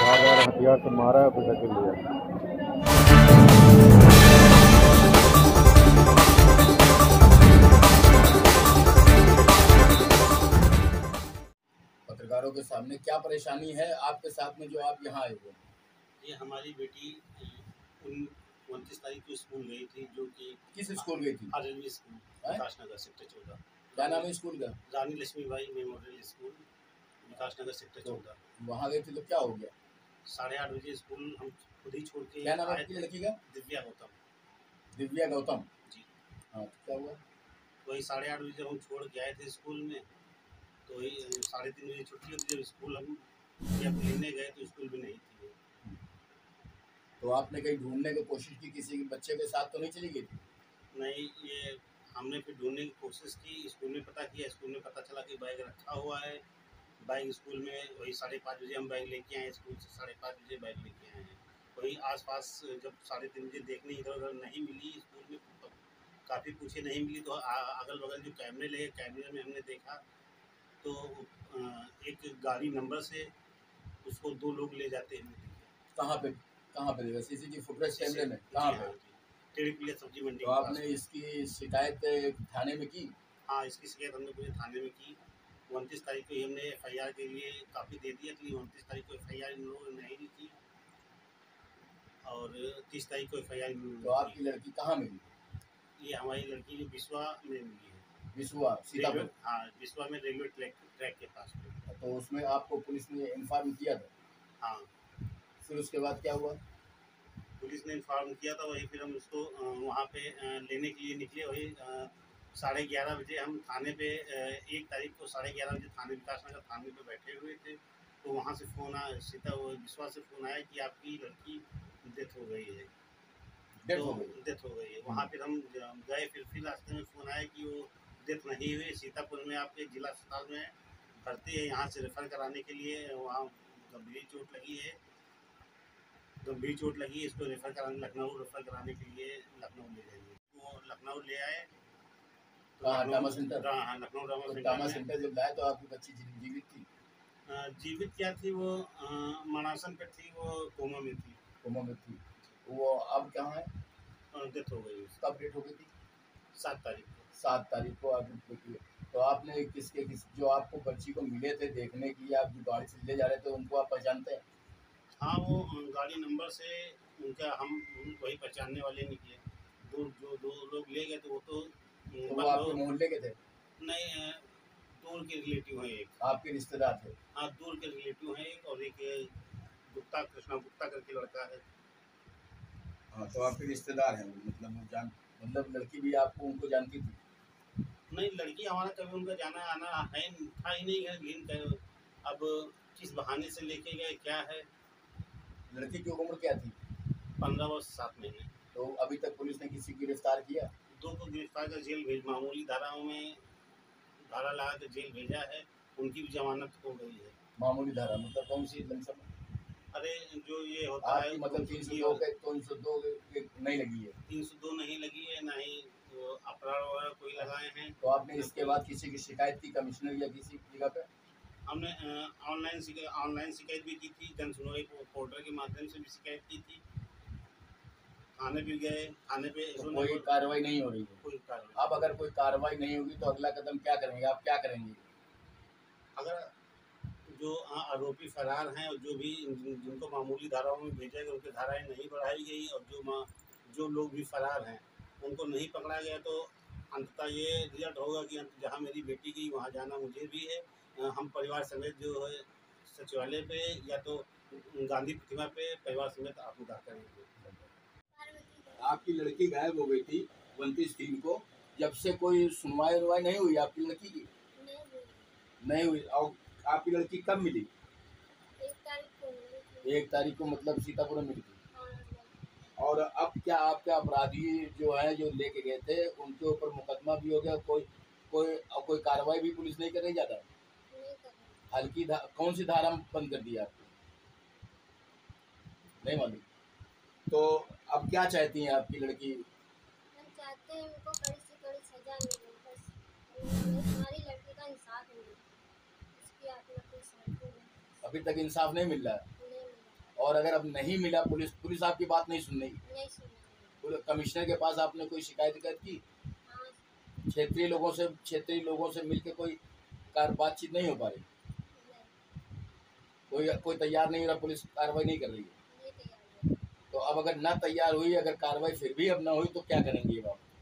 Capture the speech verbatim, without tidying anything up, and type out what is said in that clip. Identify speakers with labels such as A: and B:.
A: धारदार हथियार से मारा है, पैसा के लिया।
B: पत्रकारों के सामने क्या परेशानी है आपके साथ में जो आप यहाँ आए हो?
C: ये हमारी बेटी उन उनतीस तारीख को स्कूल गई थी, जो कि
B: किस स्कूल गई थी?
C: R L V school, Vikas Nagar sector चौदह।
B: क्या नाम है स्कूल का?
C: Rani Lakshmibai memorial school, Vikas Nagar sector चौदह।
B: वहाँ गई थी तो क्या हो गया?
C: साढ़े आठ बजे स्कूल हम खुद ही छोड़ के।
B: क्या नाम है आपकी लड़की का?
C: दिव्या गौतम।
B: दिव्या गौतम
C: जी
B: हाँ, तो क्या हुआ?
C: वही साढ़े आठ बजे हम छोड़ के आए थे स्कूल में, तो वही साढ़े तीन बजे छुट्टी होती, जब स्कूल हम जब लेने गए तो स्कूल भी नहीं थी।
B: तो आपने कहीं ढूंढने की कोशिश की, किसी बच्चे के साथ तो नहीं चली गई थी?
C: नहीं, ये हमने फिर ढूंढने की कोशिश की, स्कूल में पता किया, स्कूल में पता चला कि बैग रखा हुआ है। बैग स्कूल में वही साढ़े पाँच बजे हम बैग लेके आए, स्कूल से साढ़े पाँच बजे बैग लेके आए हैं। वही आसपास जब साढ़े तीन बजे देखने इधर उधर नहीं मिली स्कूल में, तो काफ़ी पूछे नहीं मिली, तो अगल बगल जो कैमरे लगे, कैमरे में हमने देखा तो एक गाड़ी नंबर से उसको दो लोग ले जाते हैं।
B: कहाँ पे कहाँ पे देखा? सीसीटीवी फुटेज कैमरे में कहाँ पे?
C: टेढ़ी पीलिया सब्जी मंडी।
B: तो आपने इसकी शिकायत थाने में की?
C: हाँ, इसकी शिकायत हमने पूरे थाने में की। उनतीस तारीख को ही हमने एफ आई आर के लिए काफ़ी दे दिया थी। उनतीस तारीख को एफ आई आर इन लोगों ने नहीं दी थी और तीस तारीख को एफ आई आर।
B: तो आपकी लड़की कहाँ मिली?
C: ये हमारी लड़की जो बिस्वा में मिली है।
B: बिस्वा सीतापुर?
C: हाँ, बिस्वा में रेलवे ट्रैक ट्रैक के पास में।
B: तो उसमें आपको पुलिस ने इन्फॉर्म किया था?
C: हाँ।
B: फिर उसके बाद क्या हुआ?
C: पुलिस ने इन्फॉर्म किया था, वही फिर हम उसको वहाँ पे लेने के लिए निकले। वही साढ़े ग्यारह बजे हम थाने पे, एक तारीख को साढ़े ग्यारह बजे थाने विकास नगर थाने पे बैठे हुए थे, तो वहाँ से फ़ोन आया, सीता विश्वास से फ़ोन आया कि आपकी लड़की डेथ हो गई है।
B: डेथ हो गई?
C: डेथ हो गई है। वहाँ फिर हम गए, फिर फिर रास्ते में फ़ोन आया कि वो डेथ नहीं हुई, सीतापुर में आपके जिला अस्पताल में भर्ती है, यहाँ से रेफ़र कराने के लिए। वहाँ गंभीर चोट लगी है, गंभीर चोट लगी है, इसको रेफ़र कराने लखनऊ रेफ़र कराने के लिए लखनऊ ले जाएंगे। वो लखनऊ ले आए
B: तो ट्रामा सेंटर?
C: हाँ, Lucknow trauma centre.
B: Trauma centre जब लाए तो आपकी बच्ची जीवित थी?
C: जीवित क्या थी, वो मनासन पे थी, वो कोमा में थी।
B: कोमा में थी। वो अब कहाँ है?
C: डेथ हो गई।
B: कब डेथ हो गई थी?
C: सात तारीख को।
B: सात तारीख को आप डेथ हुई। तो आपने किसके किस जो आपको बच्ची को मिले थे देखने की, आप जो गाड़ी से ले जा रहे थे, उनको आप पहचानते हैं?
C: हाँ, वो गाड़ी नंबर से उनका हम वही पहचानने वाले निकले। दो जो दो लोग ले गए थे वो तो,
B: तो वो आपके मोहल्ले के थे?
C: नहीं, दूर के रिलेटिव हैं। एक
B: आपके रिश्तेदार थे?
C: हाँ, दूर के रिलेटिव हैं एक, और एक गुप्ता, कृष्णा गुप्ता करके लड़का है।
B: हाँ, तो आपके रिश्तेदार हैं, मतलब जान मतलब लड़की भी आपको उनको जानती थी?
C: नहीं, लड़की हमारा कभी उनका जाना आना है था ही नहीं है, लेकिन अब किस बहाने से लेके गए क्या है।
B: लड़की की उम्र क्या थी?
C: पंद्रह वर्ष सात महीने।
B: तो अभी तक पुलिस ने किसी की गिरफ्तार किया?
C: दो को गिरफ्तार कर जेल भेज, मामूली धाराओं में धारा लगा के जेल भेजा है, उनकी भी जमानत हो गई है।
B: मामूली धारा मतलब कौन सी? लमसम?
C: अरे जो ये होता है
B: मतलब तीन सौ दो के तीन सौ दो नहीं लगी है? तीन
C: सौ दो नहीं लगी है, ना ही तो अपराध वगैरह कोई लगाए हैं।
B: तो आपने इसके बाद किसी की शिकायत की कमिश्नर या किसी जगह पे?
C: हमने ऑनलाइन ऑनलाइन शिकायत भी की थी, जन सुनवाई पोर्टल के माध्यम से भी शिकायत की थी, थाने भी गए, थाने पे
B: तो कोई कार्रवाई नहीं हो रही है?
C: कोई कार्रवाई।
B: अब अगर कोई कार्रवाई नहीं होगी तो अगला कदम क्या करेंगे? आप क्या करेंगे?
C: अगर जो आरोपी फरार हैं और जो भी जिनको मामूली धाराओं में भेजा गया उनकी धाराएं नहीं बढ़ाई गई, और जो जो लोग भी फरार हैं उनको नहीं पकड़ा गया, तो अंततः ये रिजल्ट होगा कि जहाँ मेरी बेटी गई वहाँ जाना मुझे भी है। हम परिवार समेत जो है सचिवालय पे या तो गांधी प्रतिमा पे परिवार समेत आत्मदाह करेंगे।
B: आपकी लड़की गायब हो गई थी उनतीस तीन को, जब से कोई सुनवाई उनवाई नहीं हुई आपकी लड़की की? नहीं हुई। और आपकी लड़की कब मिली?
D: एक तारीख को।
B: एक तारीख को मतलब सीतापुर में मिली थी। और अब क्या आपके अपराधी जो है जो लेके गए थे उनके ऊपर मुकदमा भी हो गया? कोई कोई कोई कार्रवाई भी पुलिस नहीं कर रही? ज़्यादा हल्की धा, कौन सी धारा बंद कर दी आपकी? नहीं मालूम। तो अब क्या चाहती हैं आपकी लड़की?
D: हम चाहते हैं उनको कड़ी से कड़ी सजा मिले, बस हमारी लड़की का इंसाफ मिले, उसकी आत्मा को शांति मिले।
B: अभी तक इंसाफ नहीं मिल रहा है?
D: नहीं मिला।
B: और अगर अब नहीं मिला, पुलिस पुलिस आपकी बात नहीं सुन रही,
D: नहीं सुना।
B: पुलिस कमिश्नर के पास आपने कोई शिकायत कर की?
D: हाँ,
B: क्षेत्रीय लोगों से क्षेत्रीय लोगों से मिलकर कोई कार बातचीत नहीं हो पा रही?
D: नहीं,
B: कोई कोई तैयार नहीं हो रहा, पुलिस कार्रवाई नहीं कर रही है?
D: नहीं तैयार हुआ।
B: तो अब अगर ना तैयार हुई, अगर कार्रवाई फिर भी अब ना हुई तो क्या करेंगे अब आप?